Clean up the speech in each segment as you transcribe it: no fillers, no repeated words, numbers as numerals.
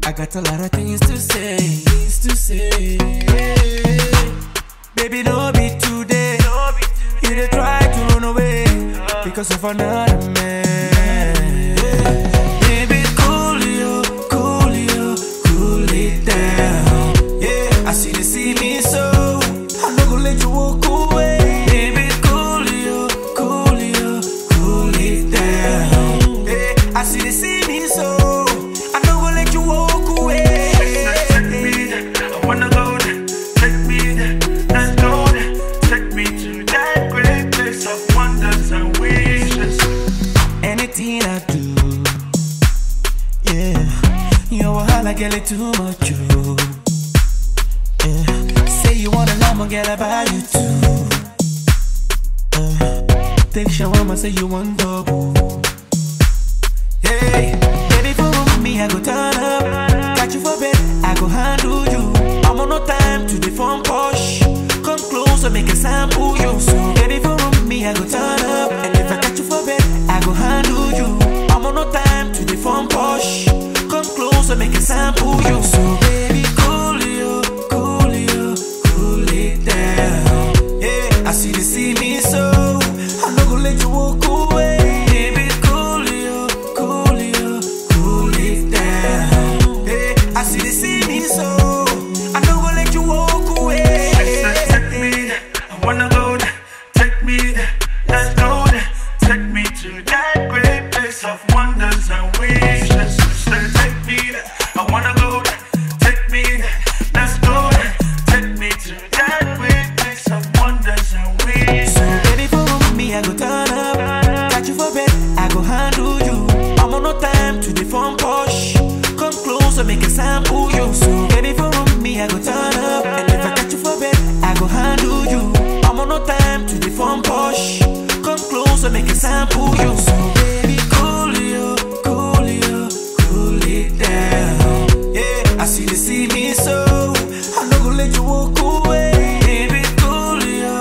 I got a lot of things to say, Baby, no be today. You dey try to run away because of another man. Baby, cool it down. Yeah, I see they see me, so I'm not gonna let you walk away. Baby, cool it down. Yeah, I see they see me, so I'm not gonna let you walk away. Take me there, I wanna go there. Take me there, let's go there. Take me to that great place of wonders and wishes. Anything I do, yeah, you wahala get it too much, yeah. Say you want a llama, girl, I buy you two. Take shawarma, say you want double. Hey, baby, for me, I go turn up. Got you for bed, I go handle you. I'm on no time to the phone push. Come closer, make a sample you. So, baby, for me, I go turn up. And if I got you for bed, I go handle you. I'm on no time to the phone push. Come closer, make a sample you. So, baby, cool it down. Yeah, I see they see me, so I'm not gonna let you walk away. Baby, cool it down. Yeah, I see they see me, so I'm not gonna let you walk away. Take me there, I wanna go there. Take me there, let's go there. Take me to that great place of wonders and wishes. Take me there, I wanna go there. Take me there, let's go there. Take me to that great place of wonders and wishes. So baby, for me, I go turn up. Got you for bed, I go handle you. I'm on no time to the phone push. Come closer, make a sample you. So baby, for me, I go turn up. And if I got you for bed, I go handle you. I'm on no time to the phone push. Come closer, make a sample you. So baby, cool it down. Yeah, I see they see me, so I'm not gonna let you walk away. Baby, cool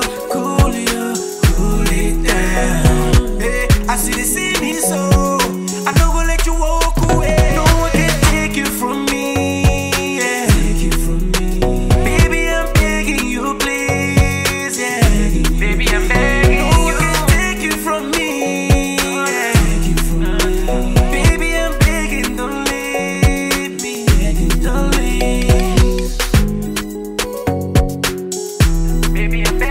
it down. Yeah, I see they see me, so I'm not gonna let you walk away. No one can take you from me. Yeah, take you from me. Baby, I'm begging you, please. Yeah, baby, I'm begging you. No one can take you from me. Yeah, take you from me. Baby, I'm begging, don't leave me. Don't leave. Baby, I'm begging.